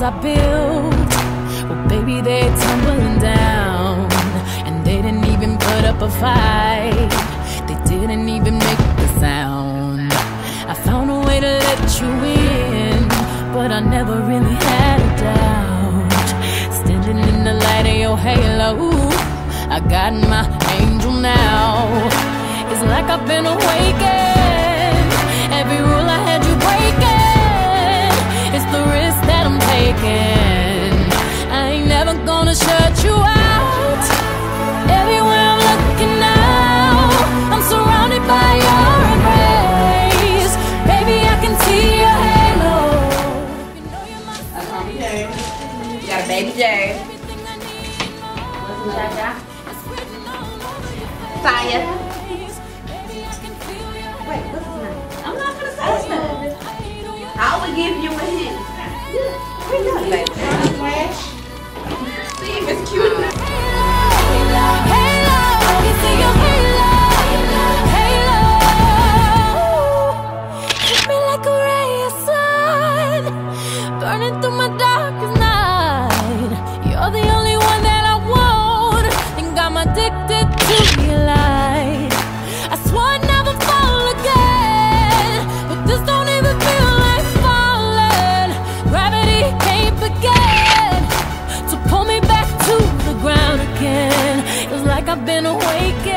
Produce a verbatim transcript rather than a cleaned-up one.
I built, well baby, they're tumbling down. And they didn't even put up a fight, they didn't even make the sound. I found a way to let you in, but I never really had a doubt. Standing in the light of your halo, I got my angel now. It's like I've been awakened. Every rule I had you breaking, it's the risk that I'm taking. I ain't never gonna shut you out. Everywhere I'm looking now, I'm surrounded by your embrace. Baby, I can see your halo. That's Mommy J. You got a baby J. What's that, Jack? Saya. Wait, what's his name? I'm not gonna say his name. I will give you a hint. Where you at, baby? Flash. See if it's cute enough. Halo, I can see your halo, halo. Hit me like a ray of sun, burning through my darkest night. You're the only one that I want, think I'm addicted to your light. I swore I'd never fall again, but this don't even feel like falling. Gravity can't begin to pull me back to the ground again. It's like I've been awakened.